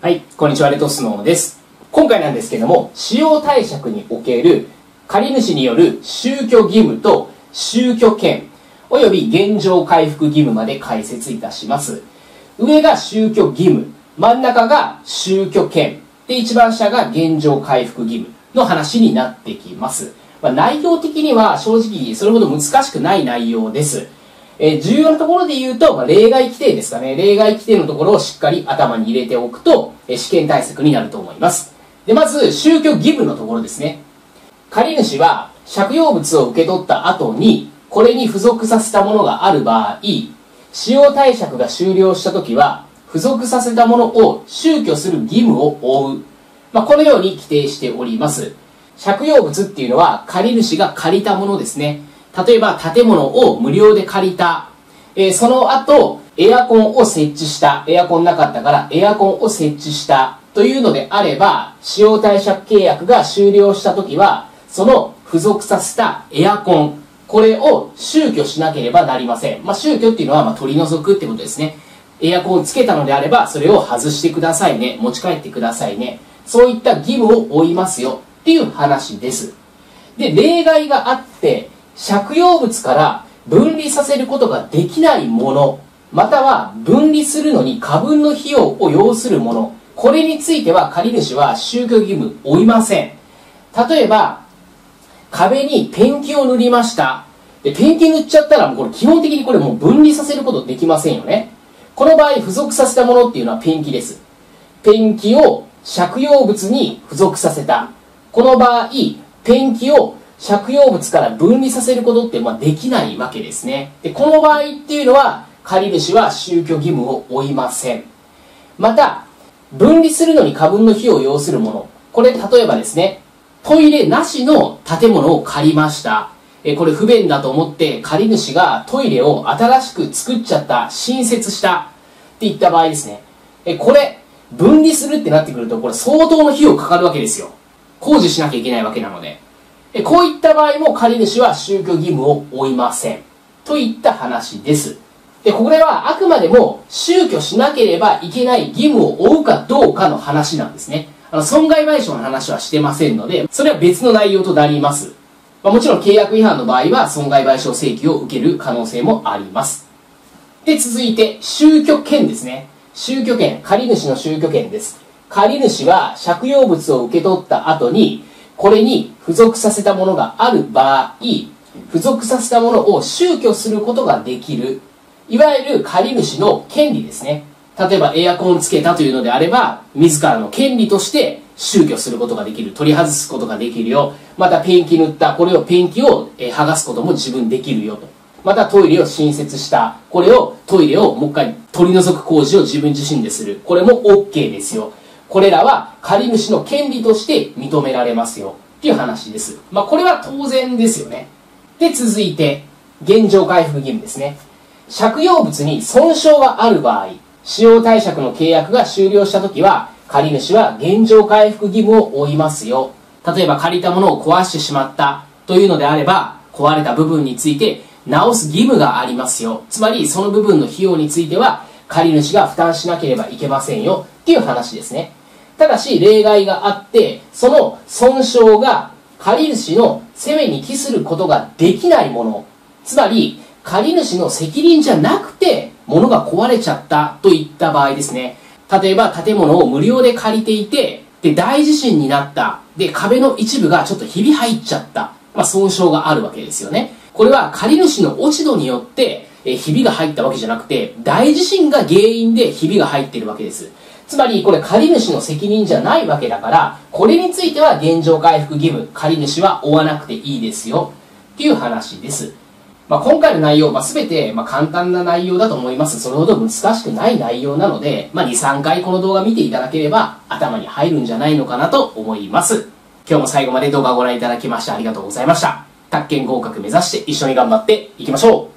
はい、こんにちは、レトスノーです。今回なんですけども、使用貸借における借主による収拠義務と収拠権および原状回復義務まで解説いたします。上が収拠義務、真ん中が収拠権、で、一番下が原状回復義務の話になってきます。内容的には正直それほど難しくない内容です。重要なところで言うと、例外規定ですかね。例外規定のところをしっかり頭に入れておくと、試験対策になると思います。で、まず、収拠義務のところですね。借主は借用物を受け取った後に、これに付属させたものがある場合、使用貸借が終了したときは、付属させたものを収拠する義務を負う。このように規定しております。借用物っていうのは、借主が借りたものですね。例えば、建物を無料で借りた。その後、エアコンを設置した。エアコンなかったから、エアコンを設置した。というのであれば、使用貸借契約が終了したときは、その付属させたエアコン、これを収拠しなければなりません。収拠っていうのは、取り除くってことですね。エアコンをつけたのであれば、それを外してくださいね。持ち帰ってくださいね。そういった義務を負いますよ。っていう話です。で、例外があって、借用物から分離させることができないもの、または分離するのに過分の費用を要するもの、これについては借主は収拠義務を負いません。例えば、壁にペンキを塗りました。で、ペンキ塗っちゃったらもうこれ基本的にこれもう分離させることできませんよね。この場合付属させたものっていうのはペンキです。ペンキを借用物に付属させた。この場合、ペンキを借用物から分離させることってできないわけですね。で、この場合っていうのは、借主は収拠義務を負いません。また、分離するのに過分の費用を要するもの。これ、例えばですね、トイレなしの建物を借りました。これ不便だと思って借主がトイレを新しく作っちゃった、新設したっていった場合ですね。これ、分離するってなってくると、これ相当の費用かかるわけですよ。工事しなきゃいけないわけなので。こういった場合も借主は収拠義務を負いません。といった話です。で、これはあくまでも収拠しなければいけない義務を負うかどうかの話なんですね。損害賠償の話はしてませんので、それは別の内容となります。もちろん契約違反の場合は損害賠償請求を受ける可能性もあります。で、続いて、収拠権ですね。収拠権、借主の収拠権です。借主は借用物を受け取った後に、これに付属させたものがある場合、付属させたものを収拠することができる。いわゆる借主の権利ですね。例えばエアコンをつけたというのであれば、自らの権利として収拠することができる。取り外すことができるよ。またペンキ塗った、これをペンキを剥がすことも自分できるよと。またトイレを新設した。これを、トイレをもう一回取り除く工事を自分自身でする。これも OK ですよ。これらは借主の権利として認められますよ。っていう話です。これは当然ですよね。で、続いて、原状回復義務ですね。借用物に損傷がある場合、使用貸借の契約が終了したときは、借主は原状回復義務を負いますよ。例えば借りたものを壊してしまったというのであれば、壊れた部分について直す義務がありますよ。つまり、その部分の費用については、借主が負担しなければいけませんよ。っていう話ですね。ただし、例外があって、その損傷が借主の責めに帰することができないもの。つまり、借主の責任じゃなくて、物が壊れちゃったといった場合ですね。例えば、建物を無料で借りていて、で、大地震になった。で、壁の一部がちょっとひび入っちゃった。損傷があるわけですよね。これは借主の落ち度によって、ひびが入ったわけじゃなくて、大地震が原因でひびが入っているわけです。つまり、これ借主の責任じゃないわけだから、これについては原状回復義務、借主は負わなくていいですよ。っていう話です。今回の内容、全て簡単な内容だと思います。それほど難しくない内容なので、2、3回この動画見ていただければ頭に入るんじゃないのかなと思います。今日も最後まで動画をご覧いただきましてありがとうございました。宅建合格目指して一緒に頑張っていきましょう。